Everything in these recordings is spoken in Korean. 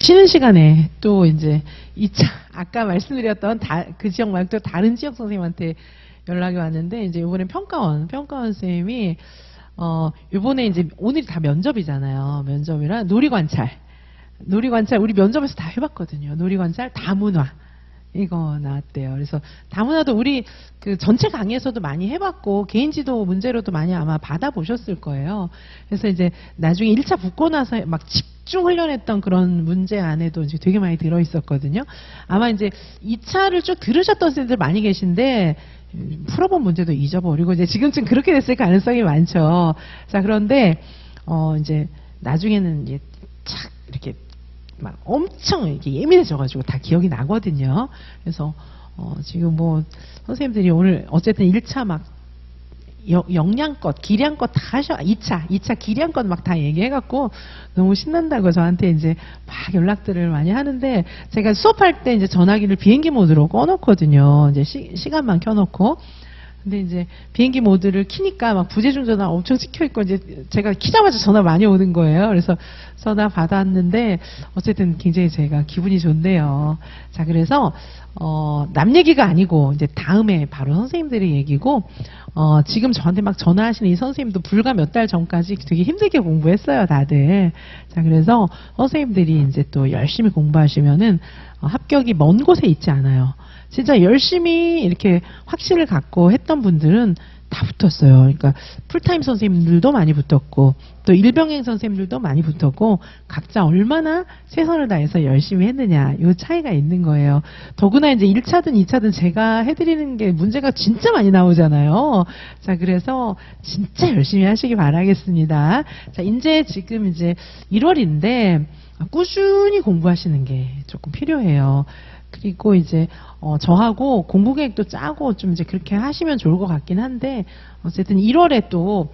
쉬는 시간에 또 이제 2차 아까 말씀드렸던 그 지역 말고 또 다른 지역 선생님한테 연락이 왔는데 이제 이번에 평가원 선생님이 요번에 이제 오늘이 다 면접이잖아요. 면접이라 놀이관찰 우리 면접에서 다 해봤거든요. 놀이관찰 다문화 이거 나왔대요. 그래서 다문화도 우리 그 전체 강의에서도 많이 해봤고 개인지도 문제로도 많이 아마 받아보셨을 거예요. 그래서 이제 나중에 1차 붙고 나서 막 집중 훈련했던 그런 문제 안에도 이제 되게 많이 들어있었거든요. 아마 이제 2차를 쭉 들으셨던 선생님들 많이 계신데 풀어본 문제도 잊어버리고 이제 지금쯤 그렇게 됐을 가능성이 많죠. 자, 그런데 이제 나중에는 이제 착 이렇게 막 엄청 이렇게 예민해져가지고 다 기억이 나거든요. 그래서 지금 뭐 선생님들이 오늘 어쨌든 1차 막 영양껏 기량껏 다 2차 기량껏 막 다 얘기해갖고 너무 신난다고 저한테 이제 막 연락들을 많이 하는데 제가 수업할 때 이제 전화기를 비행기 모드로 꺼놓거든요. 이제 시간만 켜놓고. 근데 이제 비행기 모드를 키니까 막 부재중 전화 엄청 찍혀있고 이제 제가 키자마자 전화 많이 오는 거예요. 그래서 전화 받았는데 어쨌든 굉장히 제가 기분이 좋네요. 자, 그래서 남 얘기가 아니고 이제 다음에 바로 선생님들의 얘기고 지금 저한테 막 전화하시는 이 선생님도 불과 몇 달 전까지 되게 힘들게 공부했어요, 다들. 자, 그래서 선생님들이 이제 또 열심히 공부하시면은 합격이 먼 곳에 있지 않아요. 진짜 열심히 이렇게 확신을 갖고 했던 분들은 다 붙었어요. 그러니까 풀타임 선생님들도 많이 붙었고 또 일병행 선생님들도 많이 붙었고 각자 얼마나 최선을 다해서 열심히 했느냐 이 차이가 있는 거예요. 더구나 이제 1차든 2차든 제가 해드리는 게 문제가 진짜 많이 나오잖아요. 자, 그래서 진짜 열심히 하시기 바라겠습니다. 자, 이제 지금 이제 1월인데 꾸준히 공부하시는 게 조금 필요해요. 그리고 이제 저하고 공부 계획도 짜고 좀 이제 그렇게 하시면 좋을 것 같긴 한데 어쨌든 1월에 또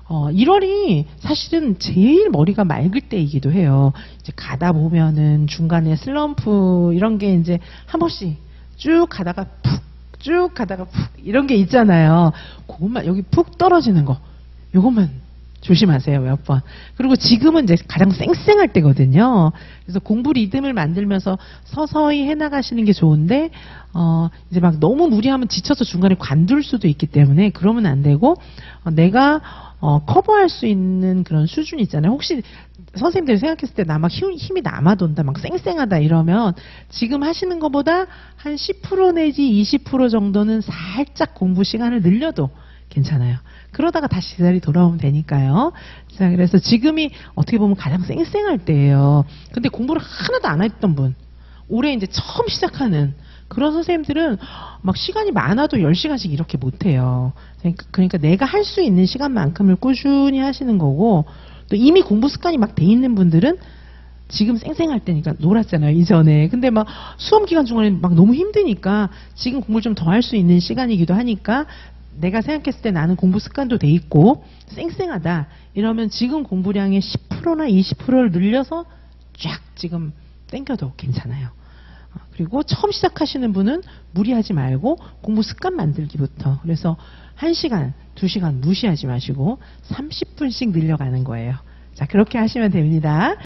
1월이 사실은 제일 머리가 맑을 때이기도 해요. 이제 가다 보면은 중간에 슬럼프 이런 게 이제 한 번씩 쭉 가다가 푹 이런 게 있잖아요. 그것만 여기 푹 떨어지는 거 요것만 조심하세요, 몇 번. 그리고 지금은 이제 가장 쌩쌩할 때거든요. 그래서 공부 리듬을 만들면서 서서히 해나가시는 게 좋은데, 이제 막 너무 무리하면 지쳐서 중간에 관둘 수도 있기 때문에 그러면 안 되고, 내가, 커버할 수 있는 그런 수준이 있잖아요. 혹시 선생님들이 생각했을 때 나 막 힘이 남아돈다, 막 쌩쌩하다 이러면 지금 하시는 것보다 한 10% 내지 20% 정도는 살짝 공부 시간을 늘려도 괜찮아요. 그러다가 다시 제자리 돌아오면 되니까요. 자, 그래서 지금이 어떻게 보면 가장 쌩쌩할 때예요. 근데 공부를 하나도 안 했던 분, 올해 이제 처음 시작하는 그런 선생님들은 막 시간이 많아도 10시간씩 이렇게 못해요. 그러니까 내가 할 수 있는 시간만큼을 꾸준히 하시는 거고, 또 이미 공부 습관이 막 돼 있는 분들은 지금 쌩쌩할 때니까 놀았잖아요, 이전에. 근데 막 수험 기간 중간에 막 너무 힘드니까 지금 공부를 좀 더 할 수 있는 시간이기도 하니까 내가 생각했을 때 나는 공부 습관도 돼 있고 쌩쌩하다 이러면 지금 공부량의 10%나 20%를 늘려서 쫙 지금 땡겨도 괜찮아요. 그리고 처음 시작하시는 분은 무리하지 말고 공부 습관 만들기부터, 그래서 1시간, 2시간 무시하지 마시고 30분씩 늘려가는 거예요. 자, 그렇게 하시면 됩니다.